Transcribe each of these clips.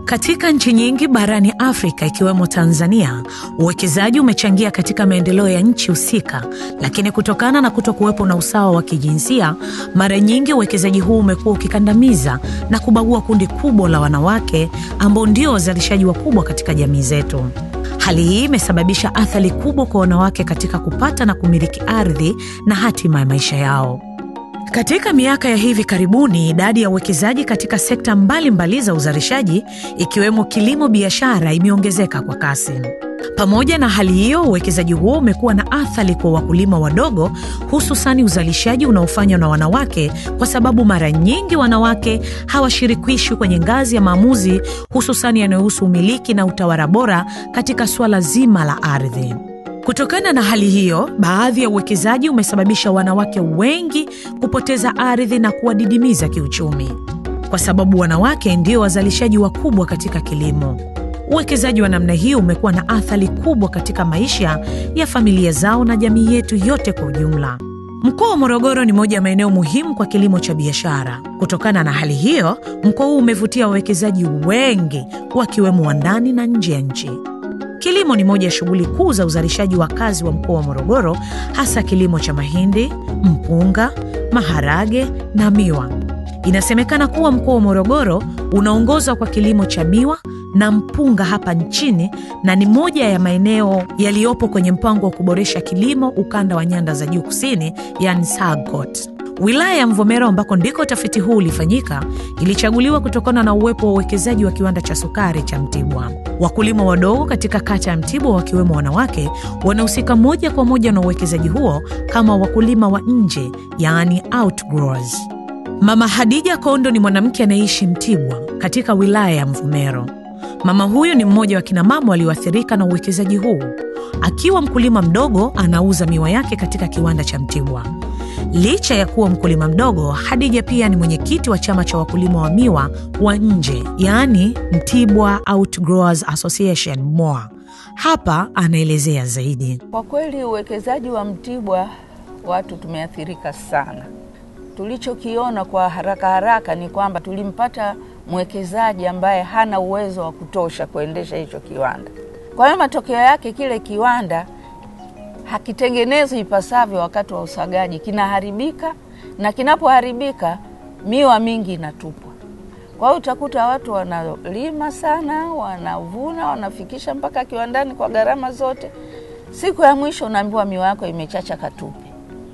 Katika nchi nyingi barani Afrika ikiwemo Tanzania, uwekezaji umechangia katika maendeleo ya nchi husika, lakini kutokana na kutokuwepo na usawa wa kijinsia, mara nyingi uwekezaji huu umekuwa ukikandamiza na kubagua kundi kubwa la wanawake ambao ndio wazalishaji wakubwa katika jamii zetu. Hali hii imesababisha athari kubwa kwa wanawake katika kupata na kumiliki ardhi na hatima ya maisha yao. Katika miaka ya hivi karibuni, idadi ya uwekezaji katika sekta mbalimbali za uzalishaji ikiwemo kilimo biashara imeongezeka kwa kasi. Pamoja na hali hiyo, uwekezaji huo umekuwa na athari kwa wakulima wadogo, hususani uzalishaji unaofanywa na wanawake, kwa sababu mara nyingi wanawake hawashirikishwi kwenye ngazi ya maamuzi, hususani yanayohusu umiliki na utawala bora katika swala zima la ardhi. Kutokana na hali hiyo, baadhi ya uwekezaji umesababisha wanawake wengi kupoteza ardhi na kuwadidimiza kiuchumi, kwa sababu wanawake ndio wazalishaji wakubwa katika kilimo. Uwekezaji wa namna hii umekuwa na athari kubwa katika maisha ya familia zao na jamii yetu yote kwa ujumla. Mkoa wa Morogoro ni moja ya maeneo muhimu kwa kilimo cha biashara. Kutokana na hali hiyo, mkoa huu umevutia wawekezaji wengi wakiwemo wa ndani na nje ya nchi. Kilimo ni moja ya shughuli kuu za uzalishaji wa kazi wa mkoa wa Morogoro, hasa kilimo cha mahindi, mpunga, maharage na miwa. Inasemekana kuwa mkoa wa Morogoro unaongozwa kwa kilimo cha miwa na mpunga hapa nchini, na ni moja ya maeneo yaliyopo kwenye mpango wa kuboresha kilimo ukanda wa nyanda za juu kusini, yani SAGCOT. Wilaya ya Mvomero, ambako ndiko tafiti huu ulifanyika, ilichaguliwa kutokana na uwepo wa uwekezaji wa kiwanda cha sukari cha Mtibwa. Wakulima wadogo katika kata ya Mtibwa, wakiwemo wanawake, wanahusika moja kwa moja na uwekezaji huo kama wakulima wa nje, yani outgrowers. Mama Khadija Kondo ni mwanamke anayeishi Mtibwa katika wilaya ya Mvomero. Mama huyu ni mmoja wa kina mama walioathirika na uwekezaji huu. Akiwa mkulima mdogo, anauza miwa yake katika kiwanda cha Mtibwa. Licha ya kuwa mkulima mdogo, Khadija pia ni mwenyekiti wa chama cha wakulima wa miwa wa nje, yani Mtibwa Outgrowers Association MOA. Hapa anaelezea zaidi. Kwa kweli uwekezaji wa Mtibwa watu tumeathirika sana. Tulichokiona kwa haraka ni kwamba tulimpata mwekezaji ambaye hana uwezo wa kutosha kuendesha hicho kiwanda. Kwa hiyo matokeo yake kile kiwanda hakitengenezwi ipasavyo wakati wa usagaji, kinaharibika, na kinapoharibika miwa mingi inatupwa. Kwa hiyo utakuta watu wanalima sana, wanavuna, wanafikisha mpaka kiwandani kwa gharama zote. Siku ya mwisho unaambiwa miwa yako imechacha katupe.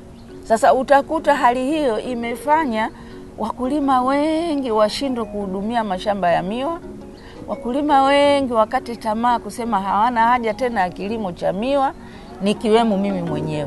Sasa utakuta hali hiyo imefanya wakulima wengi washindwe kuhudumia mashamba ya miwa. Wakulima wengi wakati tamaa kusema hawana haja tena ya kilimo cha miwa, nikiwemo mimi mwenyewe.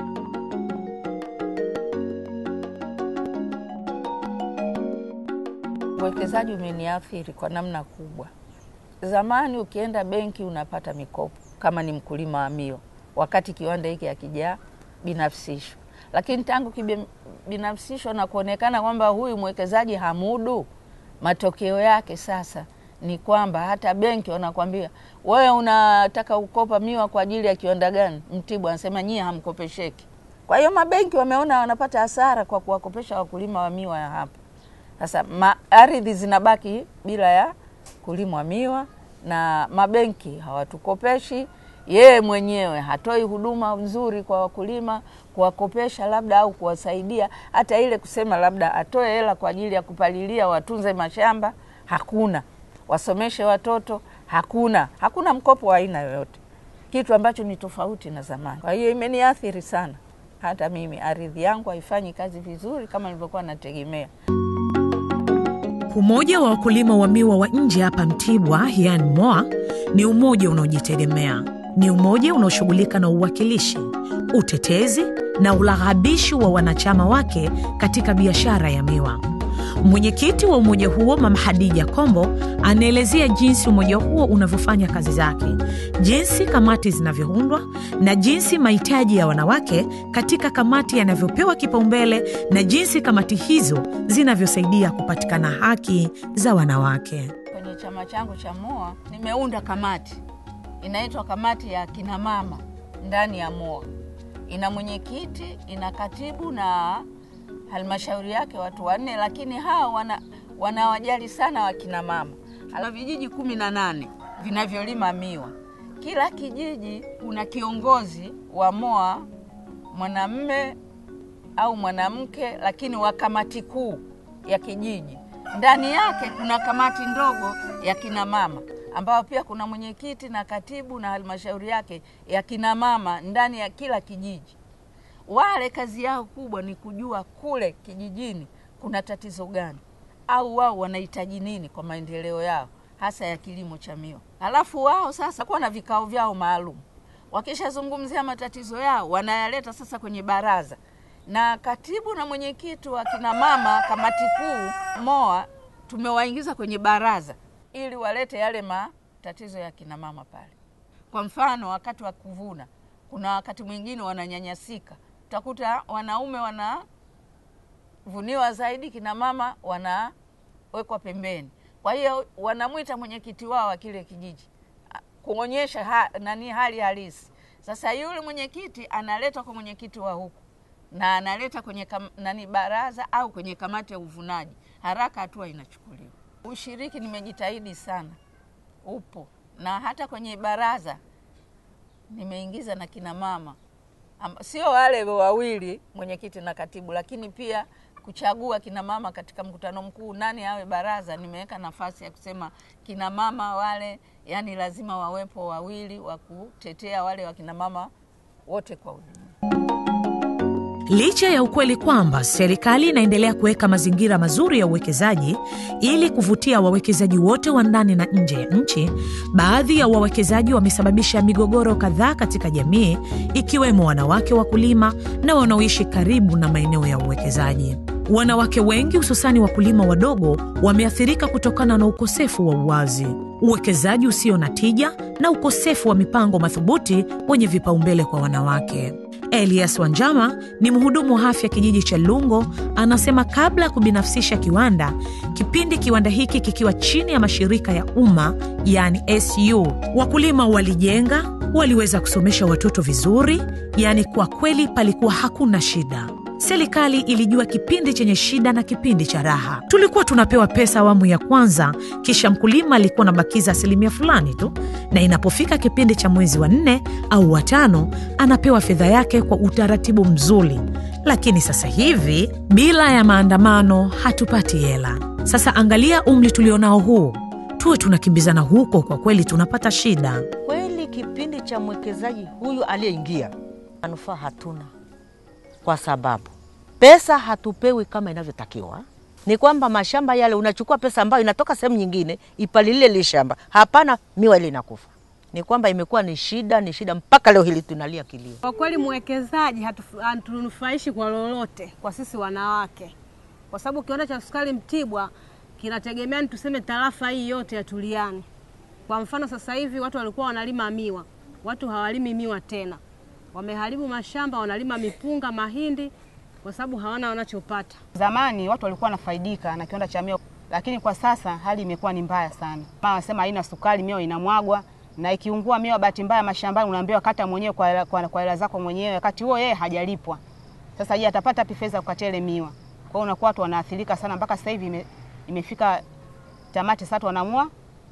Uwekezaji umeniathiri kwa namna kubwa. Zamani ukienda benki unapata mikopo kama ni mkulima wa miwa, wakati kiwanda hiki hakija binafsishwa. Lakini tangu binafsishwa na kuonekana kwamba huyu mwekezaji hamudu, matokeo yake sasa ni kwamba hata benki wanakuambia, wewe unataka kukopa miwa kwa ajili ya kiwanda gani? Mtibwa anasema nyie hamkopesheki. Kwa hiyo mabenki wameona wanapata hasara kwa kuwakopesha wakulima wa miwa ya hapa. Sasa ardhi zinabaki bila ya kulima miwa, na mabenki hawatukopeshi. Yeye mwenyewe hatoi huduma nzuri kwa wakulima, kuwakopesha labda au kuwasaidia, hata ile kusema labda atoe hela kwa ajili ya kupalilia watunze mashamba, hakuna. Wasomeshe watoto, hakuna mkopo wa aina yoyote, kitu ambacho ni tofauti na zamani. Kwa hiyo imeniathiri sana. Hata mimi ardhi yangu haifanyi kazi vizuri kama nilivyokuwa nategemea. Umoja wa wakulima wa miwa wa nje hapa Mtibwa, yani MOA, ni umoja unaojitegemea. Ni umoja unaoshughulika na uwakilishi, utetezi na ulaghabishi wa wanachama wake katika biashara ya miwa. Mwenyekiti wa umoja huo, Mama Khadija Kondo, anaelezea jinsi umoja huo unavyofanya kazi zake, jinsi kamati zinavyoundwa, na jinsi mahitaji ya wanawake katika kamati yanavyopewa kipaumbele, na jinsi kamati hizo zinavyosaidia kupatikana haki za wanawake. Kwenye chama changu cha MOA nimeunda kamati. Inaitwa kamati ya kina mama ndani ya MOA. Ina mwenyekiti, ina katibu na halmashauri yake watu 4, lakini hao wanawajali sana wakina mama. Ala vijiji 18 vinavyolima miwa. Kila kijiji kuna kiongozi wa MOA, mwanamume au mwanamke, lakini wa kamati kuu ya kijiji. Ndani yake kuna kamati ndogo ya kina mama, ambao pia kuna mwenyekiti na katibu na halmashauri yake ya kina mama ndani ya kila kijiji. Wale kazi yao kubwa ni kujua kule kijijini kuna tatizo gani, au wao wanahitaji nini kwa maendeleo yao, hasa ya kilimo cha miwa. Halafu wao sasa kwa na vikao vyao maalum. Wakishazungumzia matatizo yao, wanayaleta sasa kwenye baraza. Na katibu na mwenyekiti wa kina mama kamati kuu MOA tumewaingiza kwenye baraza ili walete yale matatizo ya kina mama pale. Kwa mfano, wakati wa kuvuna, kuna wakati mwingine wananyanyasika. Utakuta wanaume wanavuniwa zaidi, kina mama wanawekwa pembeni. Kwa hiyo wanamuita mwenyekiti wao wa kile kijiji kuonyesha hali halisi. Sasa yule mwenyekiti analeta kwa mwenyekiti wa huku na analeta kwenye baraza au kwenye kamati ya uvunaji. Haraka hatua inachukuliwa. Ushiriki nimejitahidi sana, upo. Na hata kwenye baraza nimeingiza na kina mama. Sio wale wawili mwenyekiti na katibu, lakini pia kuchagua kina mama katika mkutano mkuu nani awe baraza. Nimeweka nafasi ya kusema kina mama wale, yani lazima wawepo wawili wa kutetea wale wa kina mama wote kwa ujumla. Licha ya ukweli kwamba serikali inaendelea kuweka mazingira mazuri ya uwekezaji ili kuvutia wawekezaji wote wa ndani na nje ya nchi, baadhi ya wawekezaji wamesababisha migogoro kadhaa katika jamii, ikiwemo wanawake wakulima na wanaoishi karibu na maeneo ya uwekezaji. Wanawake wengi, hususani wakulima wadogo, wameathirika kutokana na ukosefu wa uwazi, uwekezaji usio na tija na ukosefu wa mipango madhubuti wenye vipaumbele kwa wanawake. Elias Wanjama ni mhudumu wa afya kijiji cha Lungo, anasema kabla ya kubinafsisha kiwanda, kipindi kiwanda hiki kikiwa chini ya mashirika ya umma yani SU, wakulima walijenga, waliweza kusomesha watoto vizuri, yani kwa kweli palikuwa hakuna shida. Serikali ilijua kipindi chenye shida na kipindi cha raha. Tulikuwa tunapewa pesa awamu ya kwanza, kisha mkulima alikuwa anabakiza asilimia fulani tu, na inapofika kipindi cha mwezi wa 4 au wa 5 anapewa fedha yake kwa utaratibu mzuri. Lakini sasa hivi bila ya maandamano hatupati hela. Sasa angalia umri tulionao huu, tuwe tunakimbizana huko, kwa kweli tunapata shida. Kweli kipindi cha mwekezaji huyu aliyeingia manufaa hatuna, kwa sababu pesa hatupewi kama inavyotakiwa. Ni kwamba mashamba yale unachukua pesa ambayo inatoka sehemu nyingine ipalilile ile shamba. Hapana, miwa ile inakufa. Ni kwamba imekuwa ni shida mpaka leo hili tunalia kilio. Kwa kweli mwekezaji hatunufaishi kwa lolote kwa sisi wanawake. Kwa sababu kiwanda cha sukari Mtibwa kinategemea ni tuseme tarafa hii yote ya Tuliani. Kwa mfano sasa hivi watu walikuwa wanalima miwa, watu hawalimi miwa tena. Wameharibu mashamba, wanalima mipunga, mahindi, kwa sababu hawana wanachopata. Zamani watu walikuwa wanafaidika na kiwanda cha miwa, lakini kwa sasa hali imekuwa ni mbaya sana. Mama anasema haina sukari, miwa inamwagwa, na ikiungua miwa bahati mbaya mashambani unaambiwa kata mwenyewe kwa hela zako mwenyewe, wakati huo yeye hajalipwa. Sasa yeye atapata pesa kukatia ile miwa. Kwa hiyo unakuwa watu wanaathirika sana, mpaka sasa hivi imefika tamati, sasa wanaamua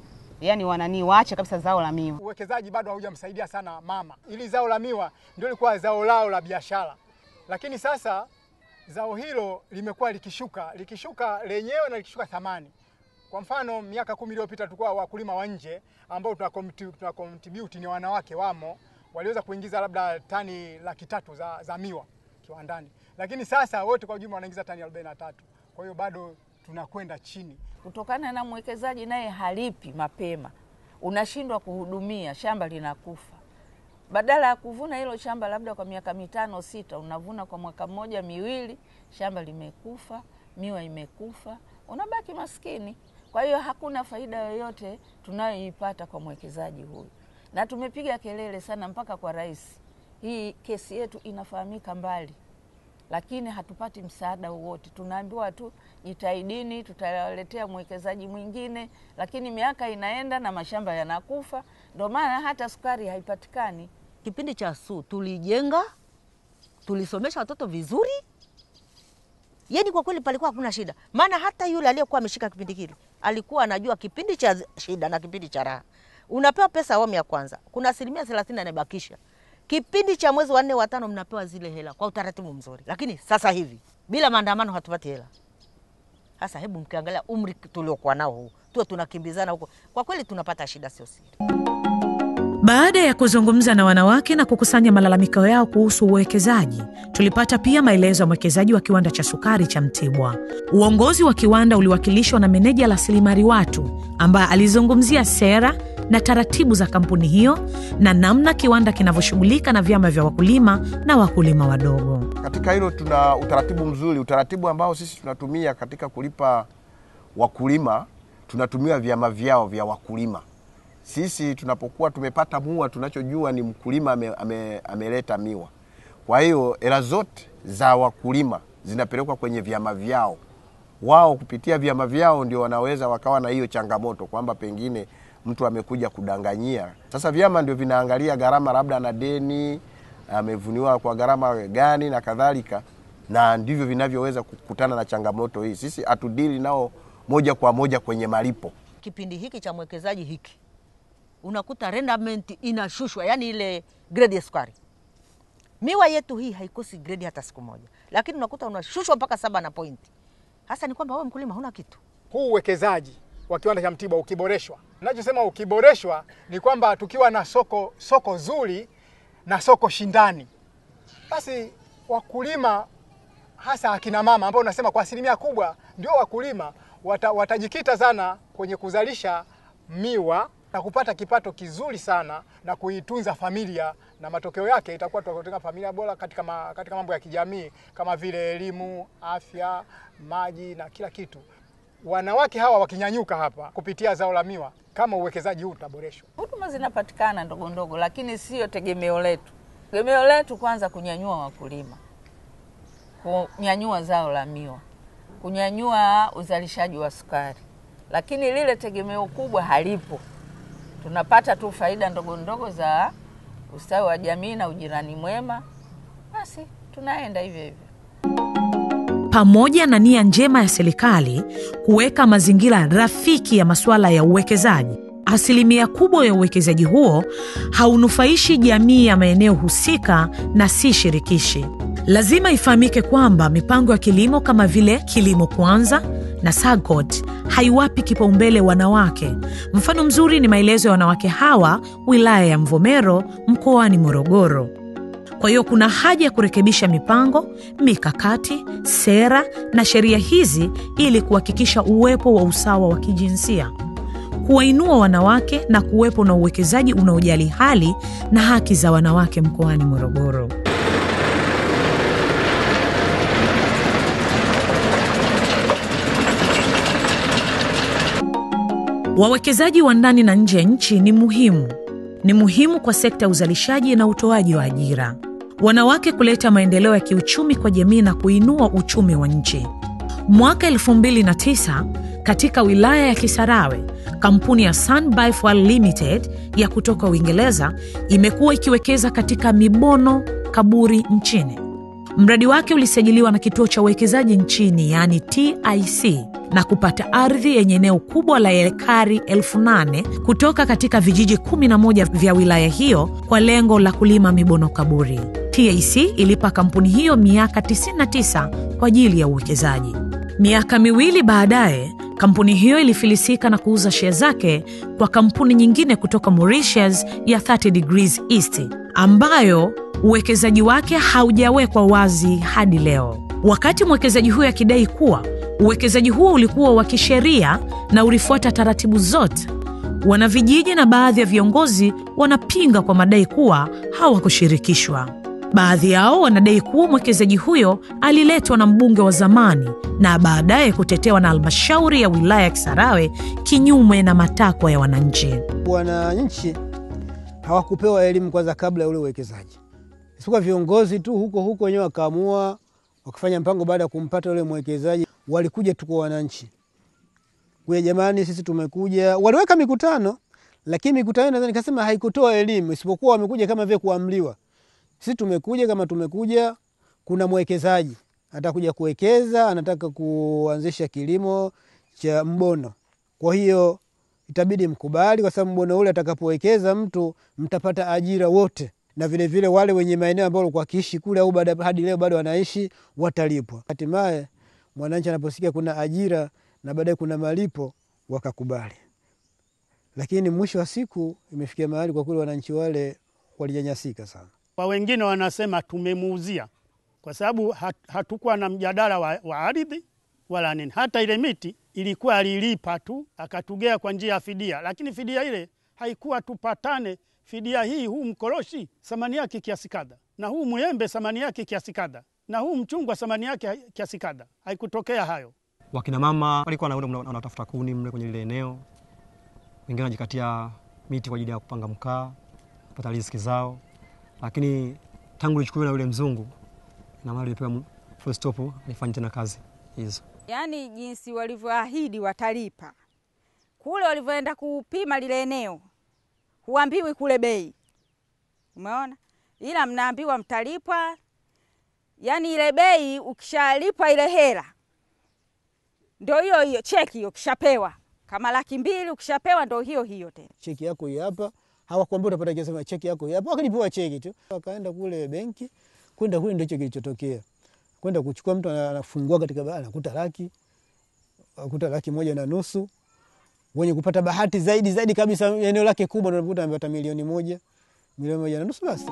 yani waache kabisa zao la miwa. Uwekezaji bado haujamsaidia sana mama. Ili zao la miwa ndio lilikuwa zao lao la biashara. Lakini sasa zao hilo limekuwa likishuka lenyewe na likishuka thamani. Kwa mfano miaka 10 iliyopita tulikuwa wakulima wa nje ambao tunacontribute ni wanawake wamo, waliweza kuingiza labda tani 300 za miwa kiwandani. Lakini sasa wote kwa ujumla wanaingiza tani 43. Kwa hiyo bado tunakwenda chini. Kutokana na mwekezaji naye halipi mapema, unashindwa kuhudumia, shamba linakufa. Badala ya kuvuna hilo shamba labda kwa miaka 5 6, unavuna kwa mwaka 1 2, shamba limekufa, miwa imekufa, unabaki maskini. Kwa hiyo hakuna faida yoyote tunayoipata kwa mwekezaji huyu. Na tumepiga kelele sana mpaka kwa rais. Hii kesi yetu inafahamika mbali, lakini hatupati msaada wowote. Tunaambiwa tu jitahidini, tutaletea mwekezaji mwingine, lakini miaka inaenda na mashamba yanakufa. Ndio maana hata sukari haipatikani. Kipindi cha SU tulijenga, tulisomesha watoto vizuri. Yaani kwa kweli palikuwa hakuna shida. Maana hata yule aliyekuwa ameshika kipindi kile alikuwa anajua kipindi cha shida na kipindi cha raha. Unapewa pesa awamu ya kwanza, kuna 30% anabakisha. Kipindi cha mwezi wa 4 wa 5 mnapewa zile hela kwa utaratibu mzuri. Lakini sasa hivi bila maandamano hatupati hela. Sasa hebu mkiangalia umri tuliokuwa nao huu, tuwe tunakimbizana huko, kwa kweli tunapata shida, sio siri. Baada ya kuzungumza na wanawake na kukusanya malalamiko yao kuhusu uwekezaji, tulipata pia maelezo ya mwekezaji wa kiwanda cha sukari cha Mtibwa. Uongozi wa kiwanda uliwakilishwa na meneja rasilimali watu ambaye alizungumzia sera na taratibu za kampuni hiyo na namna kiwanda kinavyoshughulika na vyama vya wakulima na wakulima wadogo. Katika hilo tuna utaratibu mzuri, utaratibu ambao sisi tunatumia katika kulipa wakulima, tunatumia vyama vyao vya wakulima. Sisi tunapokuwa tumepata miwa, tunachojua ni mkulima ameleta miwa. Kwa hiyo hela zote za wakulima zinapelekwa kwenye vyama vyao. Wao kupitia vyama vyao ndio wanaweza wakawa na hiyo changamoto kwamba pengine mtu amekuja kudanganyia. Sasa vyama ndio vinaangalia gharama, labda na deni, amevuniwa kwa gharama gani na kadhalika, na ndivyo vinavyoweza kukutana na changamoto hii. Sisi hatudili nao moja kwa moja kwenye malipo. Kipindi hiki cha mwekezaji hiki unakuta rendement inashushwa, yani ile grade ya sukari. Miwa yetu hii haikosi grade hata siku moja, lakini unakuta unashushwa mpaka 7 na pointi. Hasa ni kwamba wewe mkulima huna kitu. Huu uwekezaji wa kiwanda cha Mtibwa ukiboreshwa, ninachosema ukiboreshwa ni kwamba tukiwa na soko zuri na soko shindani, basi wakulima hasa akina mama ambao unasema kwa asilimia kubwa ndio wakulima watajikita sana kwenye kuzalisha miwa na kupata kipato kizuri sana na kuitunza familia, na matokeo yake itakuwa tunakuwa familia bora katika mambo ya kijamii kama vile elimu, afya, maji na kila kitu. Wanawake hawa wakinyanyuka hapa kupitia zao la miwa, kama uwekezaji huu utaboreshwa. Huduma zinapatikana ndogo ndogo, lakini sio tegemeo letu. Tegemeo letu kwanza kunyanyua wakulima, kunyanyua zao la miwa, kunyanyua uzalishaji wa sukari. Lakini lile tegemeo kubwa halipo. Tunapata tu faida ndogo ndogo za ustawi wa jamii na ujirani mwema. Basi tunaenda hivyo hivyo. Pamoja na nia njema ya serikali kuweka mazingira rafiki ya masuala ya uwekezaji, asilimia kubwa ya uwekezaji huo haunufaishi jamii ya maeneo husika na si shirikishi. Lazima ifahamike kwamba mipango ya kilimo kama vile kilimo kwanza na SAGCOT haiwapi kipaumbele wanawake. Mfano mzuri ni maelezo ya wanawake hawa wilaya ya Mvomero mkoani Morogoro. Kwa hiyo kuna haja ya kurekebisha mipango, mikakati, sera na sheria hizi ili kuhakikisha uwepo wa usawa wa kijinsia, kuwainua wanawake na kuwepo na uwekezaji unaojali hali na haki za wanawake mkoani Morogoro. Wawekezaji wa ndani na nje ya nchi ni muhimu kwa sekta ya uzalishaji na utoaji wa ajira. Wanawake kuleta maendeleo ya kiuchumi kwa jamii na kuinua uchumi wa nchi. Mwaka 2009 katika wilaya ya Kisarawe, kampuni ya Sun Biofuel Limited ya kutoka Uingereza imekuwa ikiwekeza katika mibono kaburi nchini. Mradi wake ulisajiliwa na kituo cha uwekezaji nchini yani TIC na kupata ardhi yenye eneo kubwa la ekari 8,000 kutoka katika vijiji 11 vya wilaya hiyo kwa lengo la kulima mibono kaburi. TIC ilipa kampuni hiyo miaka 99 kwa ajili ya uwekezaji. Miaka miwili baadaye, kampuni hiyo ilifilisika na kuuza share zake kwa kampuni nyingine kutoka Mauritius ya 30 Degrees East, ambayo uwekezaji wake haujawekwa wazi hadi leo. Wakati mwekezaji huyo akidai kuwa uwekezaji huo ulikuwa wa kisheria na ulifuata taratibu zote, wanavijiji na baadhi ya viongozi wanapinga kwa madai kuwa hawakushirikishwa. Baadhi yao wanadai kuwa mwekezaji huyo aliletwa na mbunge wa zamani na baadaye kutetewa na halmashauri ya wilaya ya Kisarawe kinyume na matakwa ya wananchi. Wananchi hawakupewa elimu kwanza kabla ya ule uwekezaji. Isipokuwa viongozi tu huko wenyewe wakaamua wakifanya mpango baada ya kumpata ule mwekezaji. Walikuja tu kwa wananchi. Kwa jamani sisi tumekuja. Waliweka mikutano, lakini mikutano nadhani nikasema haikutoa elimu, isipokuwa wamekuja kama vile kuamliwa. Sisi tumekuja kama tumekuja, kuna mwekezaji atakuja kuwekeza, anataka kuanzisha kilimo cha mbono. Kwa hiyo itabidi mkubali, kwa sababu mbona ule atakapowekeza mtu mtapata ajira wote, na vile vile wale wenye maeneo ambao walikuwa kiishi kule au hadi leo bado wanaishi watalipwa. Hatimaye mwananchi anaposikia kuna ajira na baadaye kuna malipo wakakubali. Lakini mwisho wa siku imefikia mahali kwa kweli wananchi wale walinyanyasika sana. Kwa wengine wanasema tumemuuzia, kwa sababu hatukuwa na mjadala wa ardhi wala nini. Hata ile miti ilikuwa alilipa tu akatugea kwa njia ya fidia, lakini fidia ile haikuwa tupatane. Fidia hii, huu mkoroshi thamani yake kiasi kadha, na huu muembe thamani yake kiasi kadha, na huu mchungwa thamani yake kiasi kadha. Haikutokea hayo. Wakina mama walikuwa wanatafuta kuni mle kwenye ile eneo, wengine wanajikatia miti kwa ajili ya kupanga mkaa, kupata riziki zao. Lakini tangu lichukuliwe na yule mzungu, na mali ilipewa full stop, alifanya tena kazi hizo. Yaani jinsi walivyoahidi watalipa, kule walivyoenda kupima lile eneo huambiwi kule bei, umeona, ila mnaambiwa mtalipwa. Yaani ile bei ukishalipa ile hela ndio hiyo cheki hiyo kishapewa, kama 200,000 ukishapewa ndio hiyo tena. Cheki yako hii hapa, hawakwambia utapata kiasi, cheki yako hii hapa. Wakanipewa cheki tu, wakaenda kule benki, kwenda kule ndio kilichotokea. Kwenda kuchukua, mtu anafungua katika baa anakuta laki, akuta 1.5. Wenye kupata bahati zaidi kabisa eneo lake kubwa ndio unakuta amepata 1,000,000, 1,150,000 basi.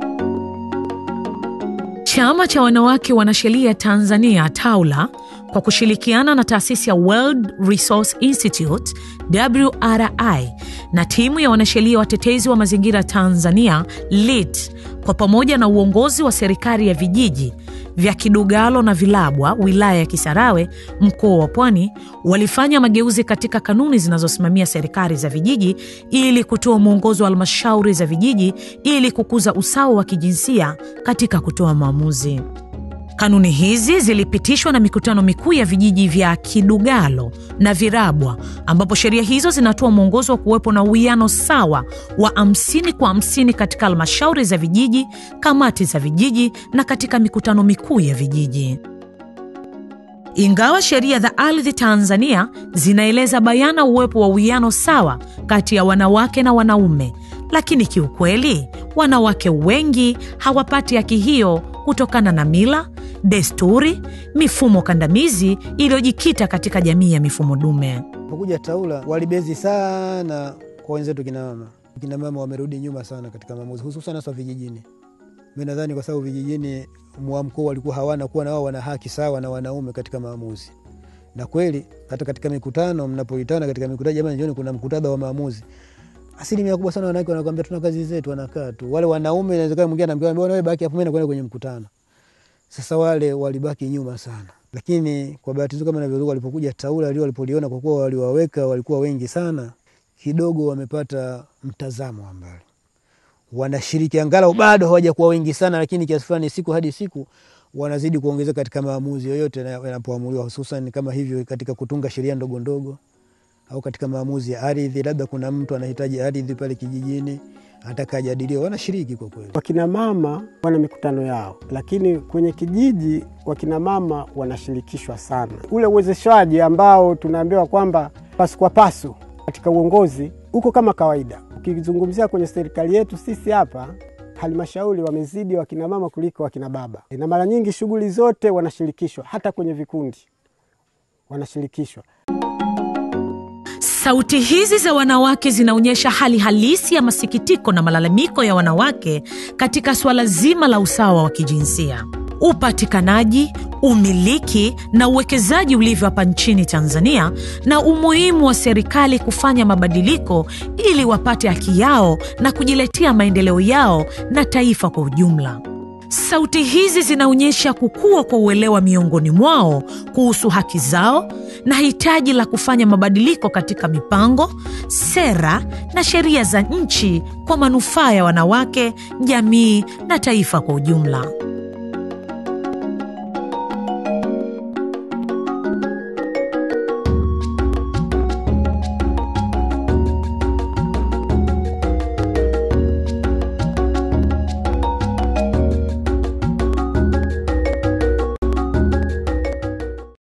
Chama cha wanawake wanasheria Tanzania TAWLA kwa kushirikiana na taasisi ya World Resource Institute WRI na timu ya wanasheria watetezi wa mazingira Tanzania LEAD kwa pamoja na uongozi wa serikali ya vijiji vya Kidugalo na Vilabwa, wilaya ya Kisarawe, mkoa wa Pwani, walifanya mageuzi katika kanuni zinazosimamia serikali za vijiji ili kutoa mwongozo wa halmashauri za vijiji ili kukuza usawa wa kijinsia katika kutoa maamuzi. Kanuni hizi zilipitishwa na mikutano mikuu ya vijiji vya Kidugalo na Vilabwa, ambapo sheria hizo zinatoa mwongozo wa kuwepo na uwiano sawa wa 50 kwa 50 katika halmashauri za vijiji, kamati za vijiji na katika mikutano mikuu ya vijiji. Ingawa sheria za ardhi Tanzania zinaeleza bayana uwepo wa uwiano sawa kati ya wanawake na wanaume, lakini kiukweli wanawake wengi hawapati haki hiyo kutokana na mila, desturi, mifumo kandamizi iliyojikita katika jamii ya mifumo dume. Pokuja TAWLA walibezi sana kwa wenzetu kina mama. Kina mama wamerudi nyuma sana katika maamuzi, hususan hasa vijijini. Mimi nadhani kwa sababu vijijini mwamko walikuwa hawana kuwa na wao wana haki sawa na wanaume katika maamuzi. Na kweli hata katika mikutano, mnapoitana katika mikutano, jamani jioni kuna mkutano wa maamuzi, asilimia kubwa sana wanawake wanakuambia tuna kazi zetu, wanakaa tu. Wale wanaume inawezekana mwingine anamwambia bwana wewe baki hapo, mimi nakwenda kwenye mkutano. Sasa wale walibaki nyuma sana. Lakini kwa bahati nzuri kama navyoruka, walipokuja TAWLA walipoliona kwa kuwa waliwaweka walikuwa wengi sana, kidogo wamepata mtazamo ambao wanashiriki, angalau bado hawajakuwa wengi sana, lakini kiasi fulani siku hadi siku wanazidi kuongezeka katika maamuzi yoyote yanapoamuliwa, hususan kama hivyo katika kutunga sheria ndogo ndogo au katika maamuzi ya ardhi. Labda kuna mtu anahitaji ardhi pale kijijini, anataka ajadiliwe, wanashiriki kwa kweli. Wakina mama wana mikutano yao, lakini kwenye kijiji wakina mama wanashirikishwa sana. Ule uwezeshaji ambao tunaambiwa kwamba pasu kwa pasu katika uongozi uko kama kawaida. Ukizungumzia kwenye serikali yetu sisi hapa, halmashauri wamezidi wakina mama kuliko wakina baba. Na mara nyingi shughuli zote wanashirikishwa, hata kwenye vikundi wanashirikishwa. Sauti hizi za wanawake zinaonyesha hali halisi ya masikitiko na malalamiko ya wanawake katika swala zima la usawa wa kijinsia, upatikanaji, umiliki na uwekezaji ulivyo hapa nchini Tanzania, na umuhimu wa serikali kufanya mabadiliko ili wapate haki yao na kujiletea maendeleo yao na taifa kwa ujumla. Sauti hizi zinaonyesha kukua kwa uelewa miongoni mwao kuhusu haki zao na hitaji la kufanya mabadiliko katika mipango, sera na sheria za nchi kwa manufaa ya wanawake, jamii na taifa kwa ujumla.